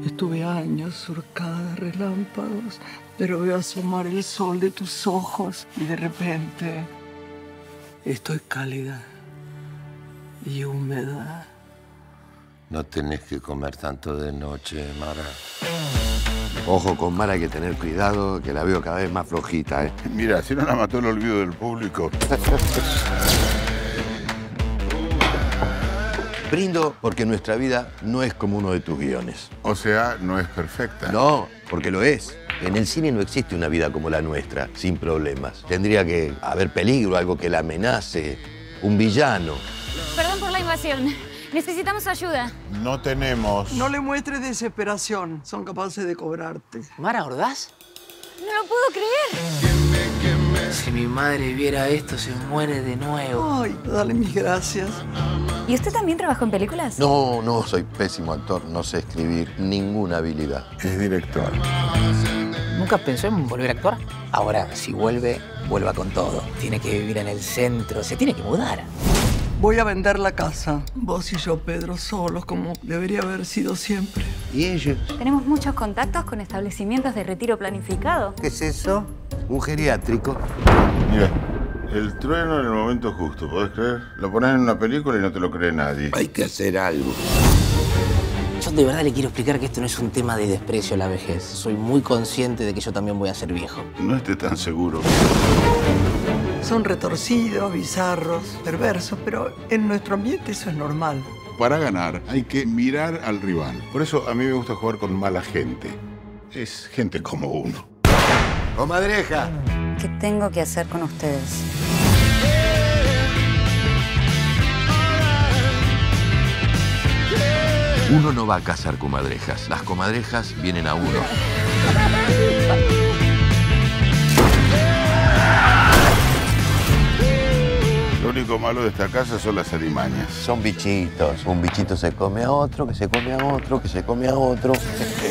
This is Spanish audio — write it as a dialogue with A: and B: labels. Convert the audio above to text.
A: Estuve años surcada de relámpagos, pero veo asomar el sol de tus ojos y de repente estoy cálida y húmeda.
B: No tenés que comer tanto de noche, Mara.
C: Ojo, con Mara hay que tener cuidado, que la veo cada vez más flojita, ¿eh?
D: Mira, si no la mató el olvido del público.
C: Brindo porque nuestra vida no es como uno de tus guiones.
D: O sea, no es perfecta.
C: No, porque lo es. En el cine no existe una vida como la nuestra, sin problemas. Tendría que haber peligro, algo que la amenace, un villano.
E: Perdón por la invasión. Necesitamos ayuda.
D: No tenemos.
A: No le muestres desesperación, son capaces de cobrarte.
F: ¿Mara Ordaz?
E: No lo puedo creer.
F: Si mi madre viera esto, se muere de nuevo.
A: Ay, dale mis gracias.
E: ¿Y usted también trabajó en películas?
C: No, soy pésimo actor, no sé escribir ninguna habilidad.
D: Es director.
F: ¿Nunca pensó en volver a actuar? Ahora, si vuelve, vuelva con todo. Tiene que vivir en el centro, se tiene que mudar.
A: Voy a vender la casa. Vos y yo, Pedro, solos, como debería haber sido siempre.
C: ¿Y ellos?
E: Tenemos muchos contactos con establecimientos de retiro planificado.
C: ¿Qué es eso? Un geriátrico.
D: Mira, el trueno en el momento justo, ¿podés creer? Lo pones en una película y no te lo cree nadie.
C: Hay que hacer algo.
F: Yo de verdad le quiero explicar que esto no es un tema de desprecio a la vejez. Soy muy consciente de que yo también voy a ser viejo.
D: No estés tan seguro.
A: Son retorcidos, bizarros, perversos, pero en nuestro ambiente eso es normal.
D: Para ganar hay que mirar al rival. Por eso a mí me gusta jugar con mala gente. Es gente como uno.
C: ¡Comadreja!
E: ¿Qué tengo que hacer con ustedes?
C: Uno no va a cazar comadrejas. Las comadrejas vienen a uno.
D: Lo único malo de esta casa son las alimañas.
C: Son bichitos. Un bichito se come a otro, que se come a otro, que se come a otro.